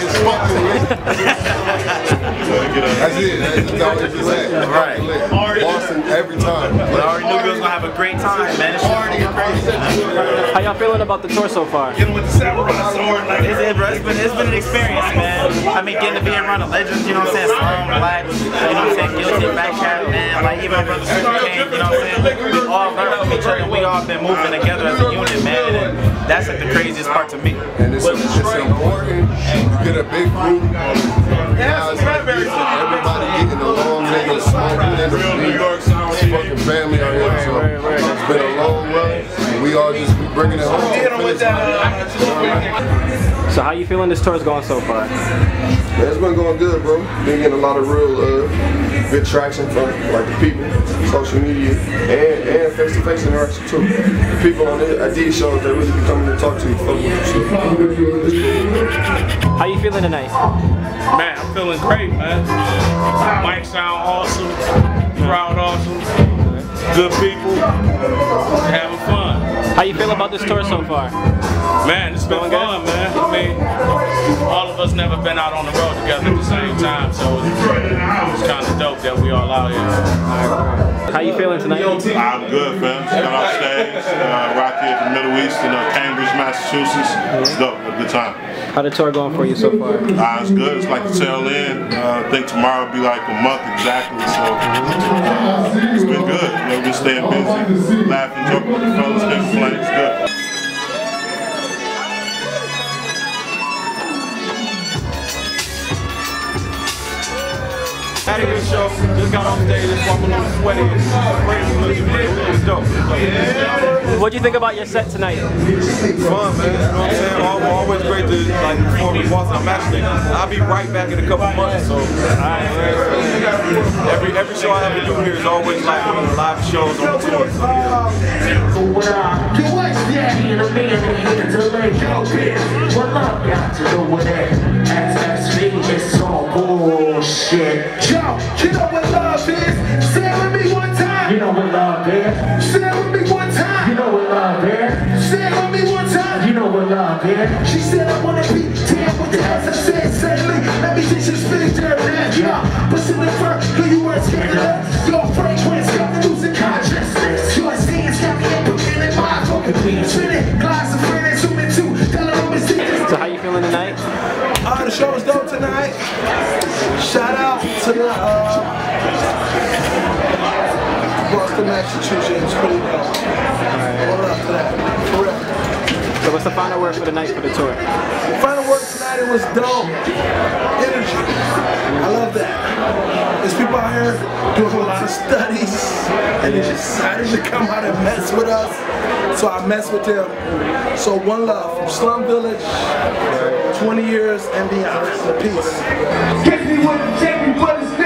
it's fucking lit. That's it. That's always lit. Right. Boston every time. We already knew we was gonna have a great time, man. It's already crazy. How y'all feeling about the tour so far? Getting with the samurai sword, like it's been an experience, man. I mean, getting to be around the legends, you know what I'm saying? Slum, Black, you know what I'm saying? Guilty, Phat Kat, man. Like even brother Supakaine, you know what I'm saying? We all learned from each other. We all been moving together as a unit, man. And that's like the craziest part to me. And it's important. You get a big group. Everybody getting along, niggas smoking in the beat. Fucking family out here, so it's been a long run. And we all just bringing it home. So how you feeling this tour's going so far? Yeah, it's been going good, bro. Been getting a lot of real good traction from like the people, social media, and face-to-face interaction too. The people on at these shows, they really be coming to talk to you, fuck with you. So. How you feeling tonight? Man, I'm feeling great, man. Mic sound awesome, crowd awesome, good people, having fun. How you feel about this tour so far? Man, it's been fun, man. I mean, all of us never been out on the road together at the same time, so it's kind of dope that we all out here. How you feeling tonight? I'm good, fam. Just got off stage, right here at the Middle East in Cambridge, Massachusetts. It's dope, a good time. How the tour going for you so far? It's good. It's like the tail end. I think tomorrow will be like a month exactly, so it's been good. You know, we're staying busy, laughing, joking with the fellas, can't complain. It's good. Had a good show, just got off stage, just walking a little sweaty, it was dope. What'd you think about your set tonight? Fun, man, you know what I'm saying? Always great to like perform in Boston. I'm actually, I'll be right back in a couple months, so every show I ever do here is always like one of the live shows on the tour, so bullshit. Yo, you know what love is? Say it with me one time. You know what love is? Say it with me one time. You know what love is? Say it with me one time. You know what love is? She said I wanna be damn with the ass. I said, sadly, let me teach you speak there now. Yeah, but see the first, who you were scared of? Your fragrance got me losing consciousness. Your scenes got me implementing my fucking beats. Spinning glass of friends, zooming to tell her I'm a secret. So how you feeling tonight? the show was dope tonight. Shout out to the Boston, Massachusetts. Pretty dope. Hold up to that. For real. So what's the final word for the night for the tour? The final word tonight, it was dope. Energy. I love that. There's people out here doing a lot of studies and they decided to come out and mess with us. So I mess with them. So one love from Slum Village, 20 years and beyond. Peace. Take me what it's